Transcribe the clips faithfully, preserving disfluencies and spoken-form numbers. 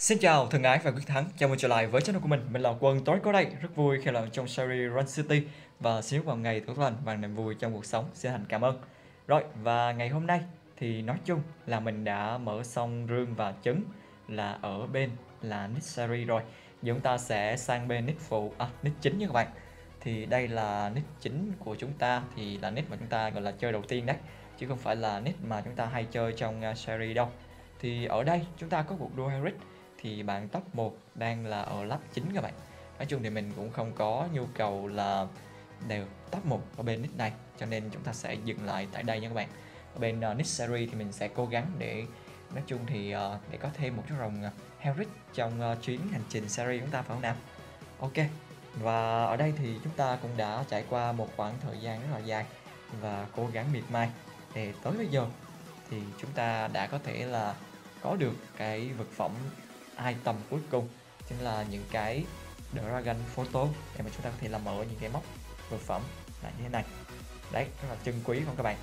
Xin chào thân ái và quyết thắng, chào mừng trở lại với channel của mình. Mình là Quân tối có đây, rất vui khi làm trong series Run City và xíu vào ngày tốt lành và niềm vui trong cuộc sống. Xin thành cảm ơn. Rồi, và ngày hôm nay thì nói chung là mình đã mở xong rương và trứng là ở bên là nick series rồi. Giờ chúng ta sẽ sang bên nick phụ, à nick chính nha các bạn. Thì đây là nick chính của chúng ta, thì là nick mà chúng ta gọi là chơi đầu tiên đấy, chứ không phải là nick mà chúng ta hay chơi trong uh, series đâu. Thì ở đây chúng ta có cuộc đua Harris, thì bạn top một đang là ở lap chín các bạn. Nói chung thì mình cũng không có nhu cầu là đều top một ở bên nick này, cho nên chúng ta sẽ dừng lại tại đây nha các bạn. Ở bên uh, nick series thì mình sẽ cố gắng để nói chung thì uh, để có thêm một chút rồng uh, Harris trong uh, chuyến hành trình series chúng ta, phải không nào? Ok, và ở đây thì chúng ta cũng đã trải qua một khoảng thời gian rất là dài và cố gắng miệt mài để tới bây giờ thì chúng ta đã có thể là có được cái vật phẩm item cuối cùng, chính là những cái Dragon Photo để mà chúng ta có thể làm mở những cái móc vật phẩm là như thế này. Đấy, rất là chân quý không các bạn.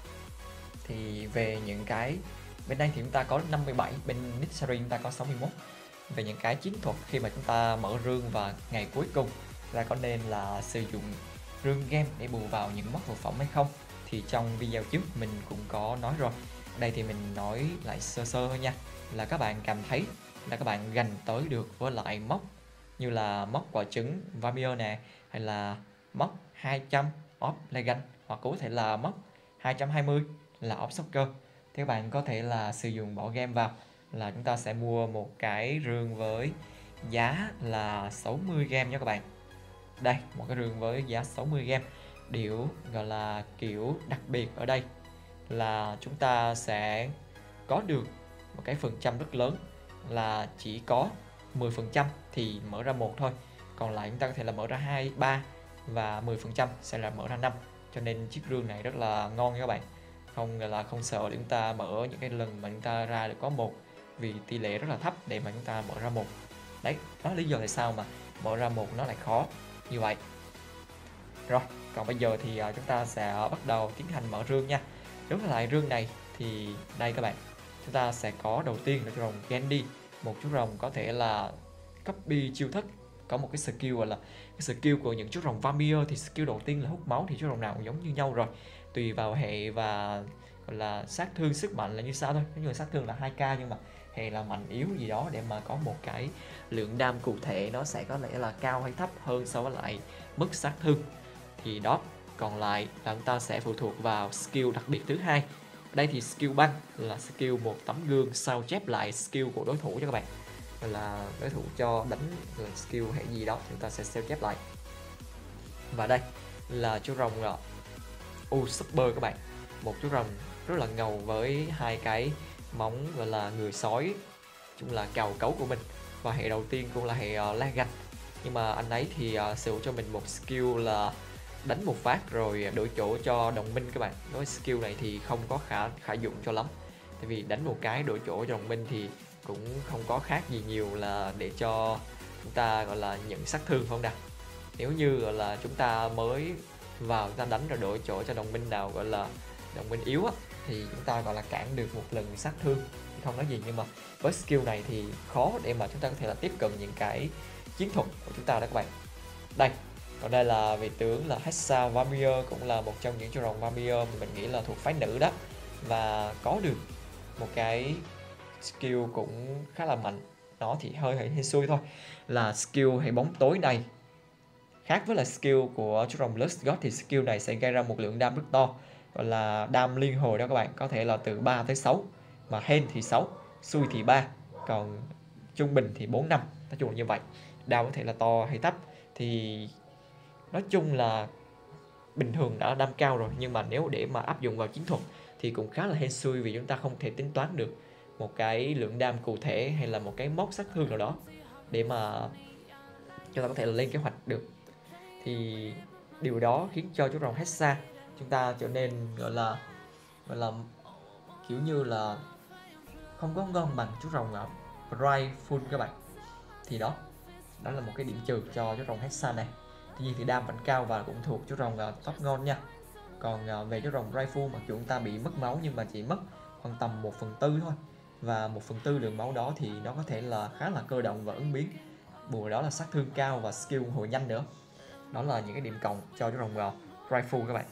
Thì về những cái bên đây thì chúng ta có năm mươi bảy, bên nick series chúng ta có sáu mươi mốt. Về những cái chiến thuật khi mà chúng ta mở rương và ngày cuối cùng là có nên là sử dụng rương game để bù vào những móc vật phẩm hay không, thì trong video trước mình cũng có nói rồi. Đây thì mình nói lại sơ sơ thôi nha, là các bạn cảm thấy là các bạn gành tới được với lại móc như là móc quả trứng Vamier nè, hay là móc hai trăm Off Legend, hoặc có thể là móc hai trăm hai mươi là Off Soccer, thì các bạn có thể là sử dụng bỏ game vào, là chúng ta sẽ mua một cái rương với giá là sáu mươi game nha các bạn. Đây, một cái rương với giá sáu mươi game. Điều gọi là kiểu đặc biệt ở đây là chúng ta sẽ có được một cái phần trăm rất lớn, là chỉ có mười phần trăm thì mở ra một thôi, còn lại chúng ta có thể là mở ra hai, ba và mười phần trăm sẽ là mở ra năm. Cho nên chiếc rương này rất là ngon nha các bạn, không là không sợ để chúng ta mở những cái lần mà chúng ta ra được có một, vì tỷ lệ rất là thấp để mà chúng ta mở ra một. Đấy, đó là lý do tại sao mà mở ra một nó lại khó như vậy. Rồi, còn bây giờ thì chúng ta sẽ bắt đầu tiến hành mở rương nha. Đối với lại rương này thì đây các bạn, chúng ta sẽ có đầu tiên là chú rồng Gandhi, một chú rồng có thể là copy chiêu thức, có một cái skill gọi là cái skill của những chú rồng Vamier, thì skill đầu tiên là hút máu, thì chú rồng nào cũng giống như nhau rồi, tùy vào hệ và gọi là sát thương sức mạnh là như sao thôi. Nói như sát thương là hai k nhưng mà hệ là mạnh yếu gì đó để mà có một cái lượng đam cụ thể nó sẽ có lẽ là cao hay thấp hơn so với lại mức sát thương. Thì đó, còn lại là chúng ta sẽ phụ thuộc vào skill đặc biệt thứ hai. Đây thì skill băng là skill một tấm gương sao chép lại skill của đối thủ cho các bạn, là đối thủ cho đánh là skill hệ gì đó chúng ta sẽ sao chép lại. Và đây là chú rồng là U Super các bạn, một chú rồng rất là ngầu với hai cái móng gọi là người sói, chung là cào cấu của mình, và hệ đầu tiên cũng là hệ uh, la gạch, nhưng mà anh ấy thì uh, sử dụng cho mình một skill là đánh một phát rồi đổi chỗ cho đồng minh các bạn. Đối với skill này thì không có khả khả dụng cho lắm, tại vì đánh một cái đổi chỗ cho đồng minh thì cũng không có khác gì nhiều là để cho chúng ta gọi là nhận sát thương không nào. Nếu như gọi là chúng ta mới vào chúng ta đánh rồi đổi chỗ cho đồng minh nào gọi là đồng minh yếu á, thì chúng ta gọi là cản được một lần sát thương thì không nói gì, nhưng mà với skill này thì khó để mà chúng ta có thể là tiếp cận những cái chiến thuật của chúng ta đó các bạn. Đây, còn đây là vị tướng là Hexa Vamier, cũng là một trong những chú rồng Vamier mà mình nghĩ là thuộc phái nữ đó, và có được một cái skill cũng khá là mạnh. Nó thì hơi hơi, hơi xui thôi, là skill hệ bóng tối này khác với là skill của chú rồng Lust God, thì skill này sẽ gây ra một lượng đam rất to, gọi là đam liên hồi đó các bạn, có thể là từ ba tới sáu, mà hên thì sáu, xui thì ba, còn trung bình thì bốn, năm, nói chung là như vậy. Đam có thể là to hay thấp, thì nói chung là bình thường đã đam cao rồi, nhưng mà nếu để mà áp dụng vào chiến thuật thì cũng khá là hên xui, vì chúng ta không thể tính toán được một cái lượng đam cụ thể hay là một cái mốc sát thương nào đó để mà chúng ta có thể là lên kế hoạch được. Thì điều đó khiến cho chú rồng Hexa chúng ta trở nên gọi là gọi là kiểu như là không có ngon bằng chú rồng uh, Bright Full các bạn. Thì đó, đó là một cái điểm trừ cho chú rồng Hexa này. Tuy nhiên thì đam vẫn cao và cũng thuộc chú rồng uh, top ngon nha. Còn uh, về chú rồng Rifle, mặc dù chúng ta bị mất máu nhưng mà chỉ mất khoảng tầm một phần tư thôi, và một phần tư lượng máu đó thì nó có thể là khá là cơ động và ứng biến. Bù vào đó là sát thương cao và skill hồi nhanh nữa. Đó là những cái điểm cộng cho chú rồng uh, Rifle các bạn.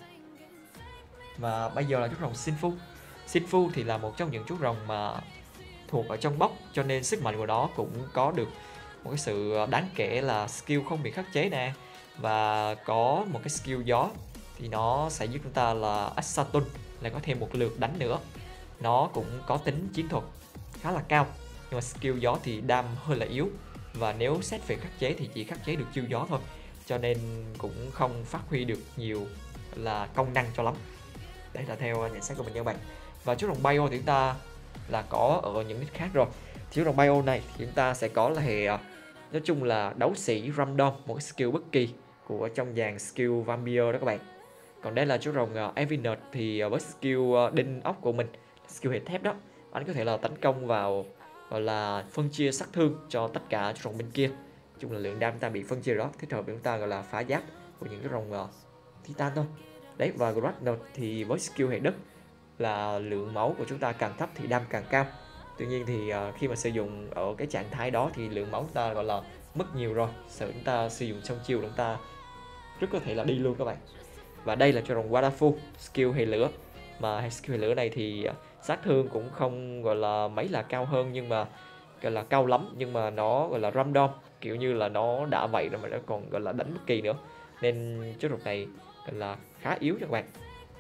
Và bây giờ là chú rồng Sinfu. Sinfu thì là một trong những chú rồng mà thuộc ở trong box, cho nên sức mạnh của nó cũng có được một cái sự đáng kể là skill không bị khắc chế nè, và có một cái skill gió thì nó sẽ giúp chúng ta là Assaton, lại có thêm một lượt đánh nữa. Nó cũng có tính chiến thuật khá là cao, nhưng mà skill gió thì đam hơi là yếu, và nếu xét về khắc chế thì chỉ khắc chế được chiêu gió thôi, cho nên cũng không phát huy được nhiều là công năng cho lắm. Đấy là theo nhận xét của mình nha các bạn. Và chú rồng Bio thì chúng ta là có ở những nick khác rồi. Thì chú rồng Bio này thì chúng ta sẽ có là hệ nói chung là đấu sĩ random, một cái skill bất kỳ của trong dàn skill Vampire đó các bạn. Còn đây là chú rồng uh, Evinert thì uh, với skill uh, đinh ốc của mình, skill hệ thép đó, anh có thể là tấn công vào gọi là phân chia sát thương cho tất cả chú rồng bên kia. Nói chung là lượng đam ta bị phân chia đó, thích hợp để chúng ta gọi là phá giáp của những cái rồng uh, Titan thôi. Đấy, và Grasnot thì với skill hệ đất là lượng máu của chúng ta càng thấp thì đam càng cao. Tuy nhiên thì uh, khi mà sử dụng ở cái trạng thái đó thì lượng máu chúng ta gọi là mất nhiều rồi, sợ chúng ta sử dụng xong chiêu chúng ta rất có thể là đi luôn các bạn. Và đây là cho rồng Wadafu, skill hệ lửa, mà skill hệ lửa này thì sát thương cũng không gọi là mấy là cao hơn, nhưng mà gọi là cao lắm, nhưng mà nó gọi là random, kiểu như là nó đã vậy rồi mà nó còn gọi là đánh bất kỳ nữa, nên chú rồng này gọi là khá yếu cho các bạn.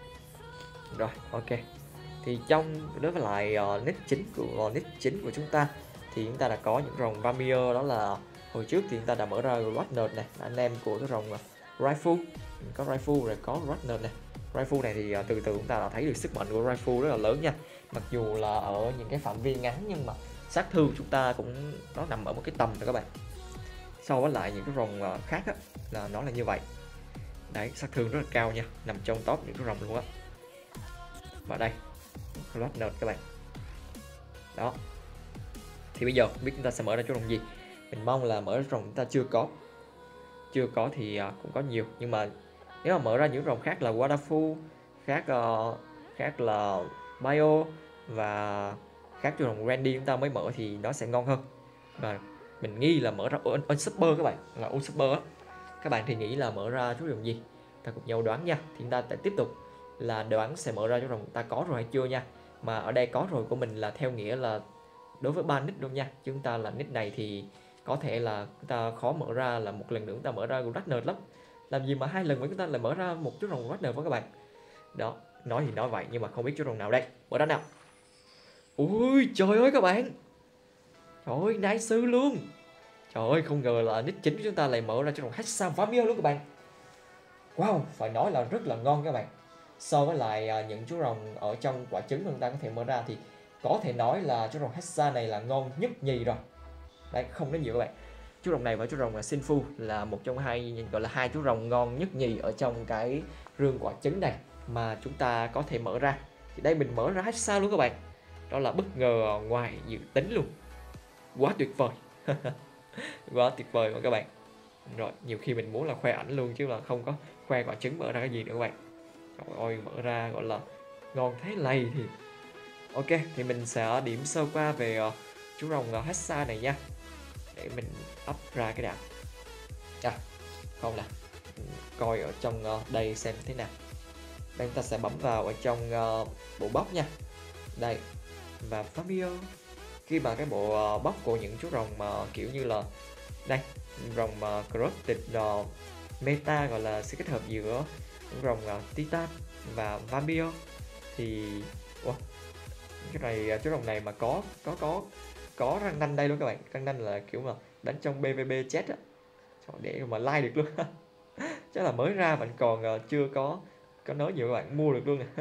Rồi, ok. Thì trong đối với lại uh, nick chính của uh, nick chính của chúng ta thì chúng ta đã có những rồng Vampire, đó là hồi trước thì chúng ta đã mở ra Ragnar này, anh em của cái rồng uh, Rifle, có Rifle rồi có Ragnar này. Rifle này thì uh, từ từ chúng ta đã thấy được sức mạnh của Rifle rất là lớn nha. Mặc dù là ở những cái phạm vi ngắn nhưng mà sát thương của chúng ta cũng nó nằm ở một cái tầm rồi các bạn. So với lại những cái rồng uh, khác á, là nó là như vậy. Đấy, sát thương rất là cao nha, nằm trong top những cái rồng luôn á. Và đây, Ragnar các bạn. Đó. Thì bây giờ không biết chúng ta sẽ mở ra chỗ rồng gì. Mình mong là mở ra rồng chúng ta chưa có. Chưa có thì uh, cũng có nhiều, nhưng mà nếu mà mở ra những rồng khác là Wadafu, khác uh, khác là Bio và khác cho rồng Randy chúng ta mới mở thì nó sẽ ngon hơn. Và mình nghi là mở ra Unsupper các bạn, là Unsupper á. Các bạn thì nghĩ là mở ra chú rồng gì? Ta cùng nhau đoán nha. Thì chúng ta sẽ tiếp tục là đoán sẽ mở ra chú rồng ta có rồi hay chưa nha. Mà ở đây có rồi của mình là theo nghĩa là đối với ba nick luôn nha. Chúng ta là nick này thì có thể là chúng ta khó mở ra là một lần nữa chúng ta mở ra Ragnar lắm. Làm gì mà hai lần mà chúng ta lại mở ra một chú rồng Ragnar với các bạn. Đó, nói thì nói vậy nhưng mà không biết chú rồng nào đây. Mở ra nào. Ui trời ơi các bạn. Trời ơi, nice sư luôn. Trời ơi, không ngờ là nick chính của chúng ta lại mở ra chú rồng Hexa Vampire luôn các bạn. Wow, phải nói là rất là ngon các bạn. So với lại những chú rồng ở trong quả trứng chúng ta có thể mở ra thì có thể nói là chú rồng Hexa này là ngon nhất nhì rồi. Đấy, không nói nhiều các bạn. Chú rồng này và chú rồng là Sinfu là một trong hai, gọi là hai chú rồng ngon nhất nhì ở trong cái rương quả trứng này mà chúng ta có thể mở ra. Thì đây mình mở ra Hexa luôn các bạn. Đó là bất ngờ ngoài dự tính luôn. Quá tuyệt vời. Quá tuyệt vời mà các bạn. Rồi, nhiều khi mình muốn là khoe ảnh luôn chứ là không có khoe quả trứng mở ra cái gì nữa các bạn. Trời ơi, mở ra gọi là ngon thế này thì. Ok, thì mình sẽ điểm sơ qua về uh, chú rồng uh, Hexa này nha. Để mình up ra cái đạn. À, không nè. Coi ở trong uh, đây xem thế nào. Đây chúng ta sẽ bấm vào ở trong uh, bộ box nha. Đây. Và Fabio. Khi mà cái bộ uh, box của những chú rồng mà uh, kiểu như là đây, rồng uh, Corrupted uh, Meta, gọi là sự kết hợp giữa rồng uh, Titan và Vampire thì wow, cái này chú rồng này mà có có có có răng nanh đây luôn các bạn. Răng nanh là kiểu mà đánh trong pê vê pê chết á. Trời, để mà like được luôn. Chắc là mới ra vẫn còn uh, chưa có có nói nhiều các bạn mua được luôn nè.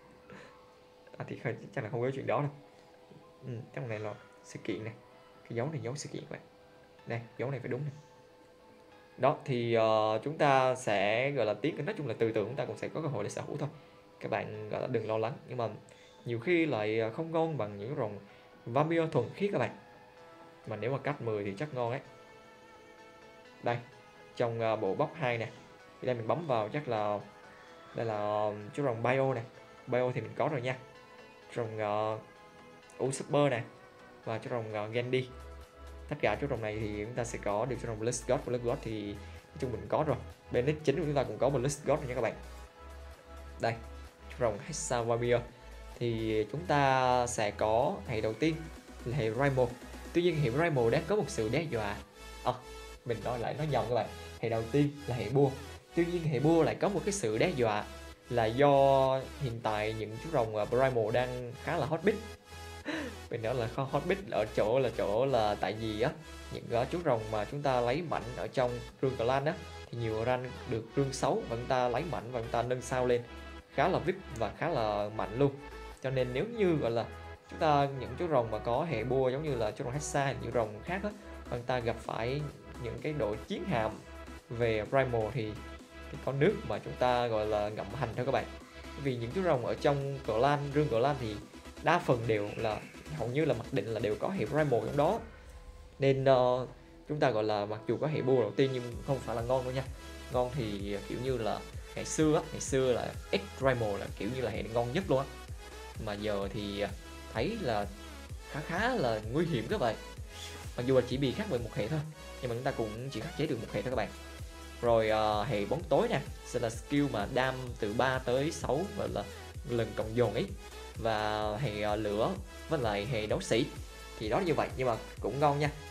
À, thì không, chắc là không có chuyện đó đâu. Ừ, trong này là sự kiện này, cái dấu này dấu sự kiện các bạn. Đây, dấu này phải đúng này. Đó thì uh, chúng ta sẽ gọi là tiến, nói chung là từ từ chúng ta cũng sẽ có cơ hội để sở hữu thôi. Các bạn gọi là đừng lo lắng, nhưng mà nhiều khi lại không ngon bằng những rồng Vampire thuần khiết các bạn. Mà nếu mà cắt mười thì chắc ngon ấy. Đây, trong uh, bộ box hai nè. Thì đây mình bấm vào chắc là đây là uh, chú rồng Bio nè. Bio thì mình có rồi nha. Rồng uh, Usurper nè. và chú rồng uh, Gandhi. Tất cả chú rồng này thì chúng ta sẽ có được chú rồng Blood God. Blood God thì nói chung mình có rồi. Bên nick chính của chúng ta cũng có Blood God rồi nha các bạn. Đây, chú rồng Hexa Warrior thì chúng ta sẽ có hệ đầu tiên là hệ Primal. Tuy nhiên hệ Primal đang có một sự đe dọa. À, mình nói lại nói nhầm các bạn. Hệ đầu tiên là hệ bua. Tuy nhiên hệ bua lại có một cái sự đe dọa là do hiện tại những chú rồng Primal đang khá là hot bit. Mình nói là không hot bit ở chỗ là chỗ là tại vì á những uh, chú rồng mà chúng ta lấy mảnh ở trong rương clan á thì nhiều rank được rương xấu và chúng ta lấy mảnh và chúng ta nâng sao lên khá là vip và khá là mạnh luôn. Cho nên nếu như gọi là chúng ta những chú rồng mà có hệ bua giống như là chú rồng Hexa hay những rồng khác á và chúng ta gặp phải những cái đội chiến hạm về Primal thì cái con nước mà chúng ta gọi là ngậm hành thôi các bạn. Vì những chú rồng ở trong clan rương clan thì đa phần đều là hầu như là mặc định là đều có hệ Primal trong đó, nên uh, chúng ta gọi là mặc dù có hệ bua đầu tiên nhưng không phải là ngon đâu nha. Ngon thì kiểu như là ngày xưa á, ngày xưa là X Primal là kiểu như là hệ ngon nhất luôn á, mà giờ thì thấy là khá khá là nguy hiểm các bạn. Mặc dù là chỉ bị khác về một hệ thôi nhưng mà chúng ta cũng chỉ khắc chế được một hệ thôi các bạn. Rồi uh, hệ bóng tối nè sẽ là skill mà đam từ ba tới sáu và là lần cộng dồn ấy, và hệ uh, lửa với lại hệ đấu sĩ thì đó như vậy nhưng mà cũng ngon nha.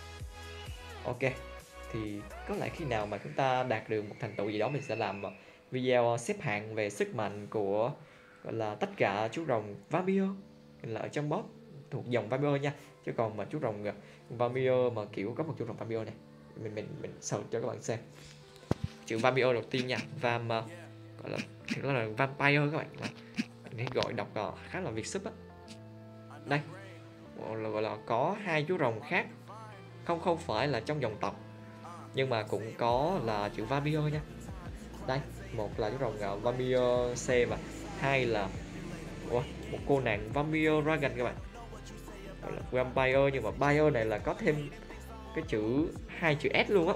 Ok, thì có lẽ khi nào mà chúng ta đạt được một thành tựu gì đó mình sẽ làm video xếp hạng về sức mạnh của gọi là tất cả chú rồng Vampire là ở trong boss thuộc dòng Vampire nha. Chứ còn mà chú rồng Vampire mà kiểu có một chú rồng Vampire này mình mình mình search cho các bạn xem chữ Vampire đầu tiên nha. Vam uh, gọi là thì đó là Vampire các bạn, mình gọi đọc uh, khá là việt sub á. Đây là gọi là có hai chú rồng khác, không không phải là trong dòng tộc nhưng mà cũng có là chữ Vampire nha. Đây, một là chú rồng uh, Vampire C và hai là Ủa, một cô nàng Vampire Dragon các bạn, gọi là Vampire nhưng mà Vampire này là có thêm cái chữ hai chữ S luôn á.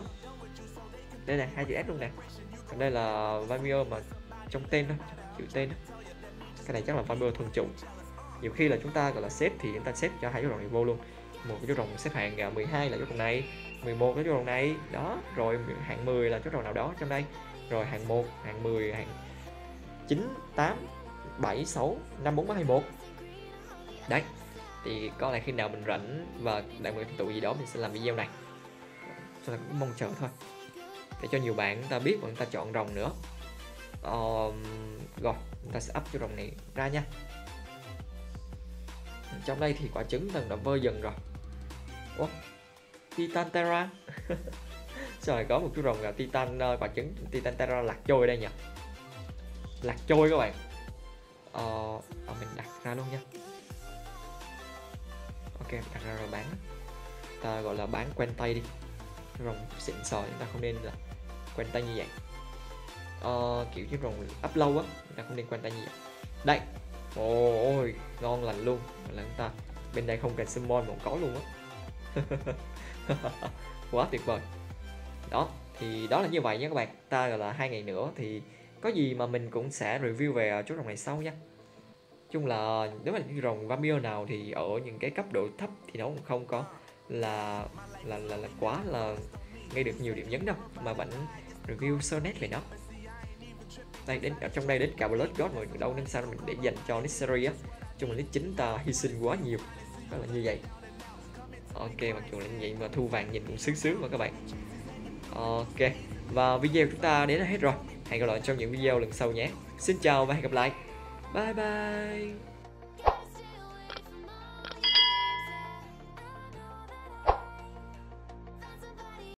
Đây này, hai chữ S luôn nè. Còn đây là Vampire mà trong tên thôi, chữ tên đó. Cái này chắc là Vampire thuần chủng. Nhiều khi là chúng ta gọi là xếp thì chúng ta xếp cho hai chú rồng này vô luôn. Một cái chú rồng xếp hạng mười hai là chú rồng này, mười một cái chú rồng này đó, rồi hạng mười là chú rồng nào đó trong đây, rồi hạng một, hạng mười, hạng chín, tám, bảy, sáu, năm, bốn, ba, hai, một. Đấy, thì có lẽ khi nào mình rảnh và đạt được thành tựu gì đó mình sẽ làm video này. Cho nên cũng mong chờ thôi, để cho nhiều bạn người ta biết và người ta chọn rồng nữa. uh, Rồi, chúng ta sẽ up cái rồng này ra nha. Trong đây thì quả trứng tầng đã vơi dần rồi. Ủa? Titan Terra. Sao lại có một chú rồng là Titan uh, quả trứng Titan Terra lạc trôi đây nhỉ? Lạc trôi các bạn. Ờ, uh, mình đặt ra luôn nha. Ok, đặt ra rồi bán. Ta gọi là bán quen tay đi. Rồng xịn sò chúng ta không nên là quen tay như vậy. Ờ, kiểu như rồng up lâu á, chúng ta không nên quen tay như vậy. Đây. Ôi, ngon lành luôn. Là chúng ta bên đây không cần summon một có luôn á. Quá tuyệt vời. Đó, thì đó là như vậy nha các bạn. Ta gọi là hai ngày nữa thì có gì mà mình cũng sẽ review về chú rồng này sau nha. Chung là nếu mà những rồng Vampire nào thì ở những cái cấp độ thấp thì nó cũng không có là là là, là quá là gây được nhiều điểm nhấn đâu, mà vẫn review sơ nét về nó. Đây, đến ở trong đây đến cả Blood God rồi đâu nên sao mình để dành cho nick series á. Chung là nick chính ta hy sinh quá nhiều, đó là như vậy. Ok, mặc dù là như vậy mà thu vàng nhìn cũng sướng sướng mà các bạn. Ok, và video chúng ta đến là hết rồi. Hẹn gặp lại trong những video lần sau nhé. Xin chào và hẹn gặp lại. Bye bye.